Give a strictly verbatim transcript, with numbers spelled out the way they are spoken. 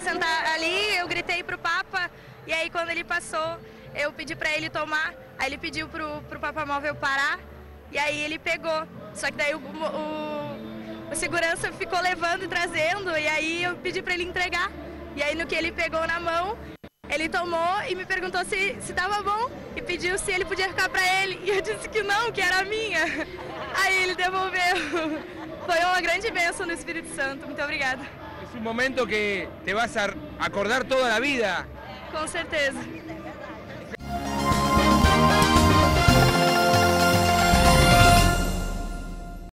sentar ali, eu gritei pro Papa, e aí quando ele passou, eu pedi pra ele tomar, aí ele pediu pro, pro Papa Móvel parar, e aí ele pegou. Só que daí o, o, o segurança ficou levando e trazendo, e aí eu pedi pra ele entregar. E aí no que ele pegou na mão, ele tomou e me perguntou se, se tava bom, e pediu se ele podia ficar pra ele, e eu disse que não, que era minha. Aí ele devolveu. Foi uma grande bênção do Espírito Santo, muito obrigada. É um momento que te vas a acordar toda a vida. Com certeza.